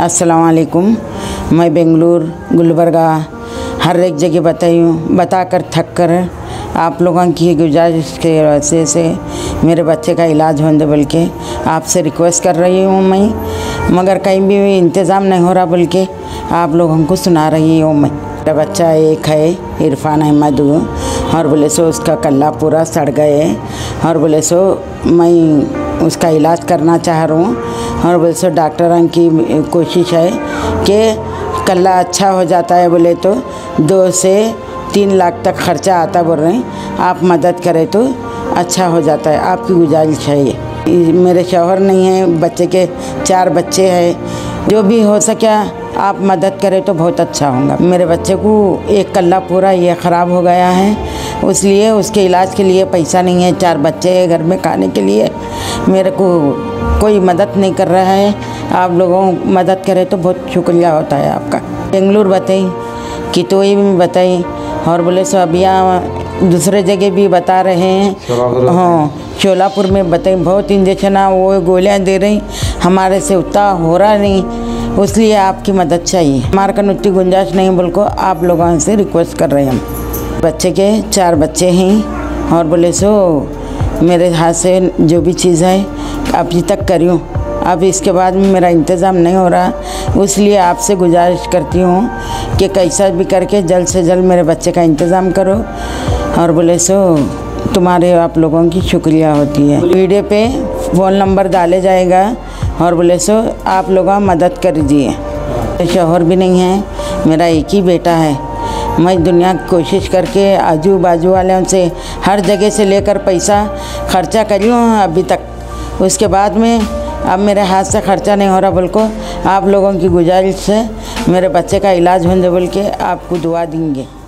अस्सलाम वालेकुम। मैं बेंगलुरु, गुलबर्गा हर एक जगह बताकर थक कर आप लोगों की गुजारिश के वजह से मेरे बच्चे का इलाज होने बोल के आपसे रिक्वेस्ट कर रही हूँ मैं, मगर कहीं भी इंतज़ाम नहीं हो रहा बोल के आप लोगों को सुना रही हूँ मैं। मेरा बच्चा एक है इरफान अहमद, और बोले सो उसका कल्ला पूरा सड़ गए, और बोले सो मैं उसका इलाज करना चाह रहा हूँ, और बोले सो डॉक्टरों की कोशिश है कि कल्ला अच्छा हो जाता है बोले तो 2 से 3 लाख तक खर्चा आता बोल रहे हैं। आप मदद करें तो अच्छा हो जाता है, आपकी गुजारिश है ये। मेरे शौहर नहीं है, बच्चे के 4 बच्चे हैं, जो भी हो सके आप मदद करें तो बहुत अच्छा होगा। मेरे बच्चे को एक कल्ला पूरा ये ख़राब हो गया है, इसलिए उसके इलाज के लिए पैसा नहीं है। 4 बच्चे हैं घर में खाने के लिए, मेरे को कोई मदद नहीं कर रहा है। आप लोगों मदद करें तो बहुत शुक्रिया होता है आपका। बेंगलुरु बताई, कितोई में बताई, और बोले सो अभी यहाँ दूसरे जगह भी बता रहे हैं। हाँ, शोलापुर में बताई, बहुत इंजेक्शन वो गोलियाँ दे रही, हमारे से उतना हो रहा नहीं, इसलिए आपकी मदद चाहिए। हमारे का उतनी गुंजाइश नहीं बोल को आप लोगों से रिक्वेस्ट कर रहे हैं हम। बच्चे के 4 बच्चे हैं, और बोले सो मेरे हाथ से जो भी चीज़ है अभी तक करूँ, अब इसके बाद में मेरा इंतज़ाम नहीं हो रहा, इसलिए आपसे गुजारिश करती हूँ कि कैसा भी करके जल्द से जल्द मेरे बच्चे का इंतज़ाम करो। और बोले सो तुम्हारे आप लोगों की शुक्रिया होती है। वीडियो पे फ़ोन नंबर डाले जाएगा, और बोले सो आप लोग मदद कर दीजिए। शौहर भी नहीं है, मेरा एक ही बेटा है। मैं दुनिया की कोशिश करके आजू बाजू वालों से हर जगह से लेकर पैसा खर्चा करी हूँ अभी तक, उसके बाद में अब मेरे हाथ से खर्चा नहीं हो रहा बोल को आप लोगों की गुजारिश से मेरे बच्चे का इलाज होने बोल के आपको दुआ देंगे।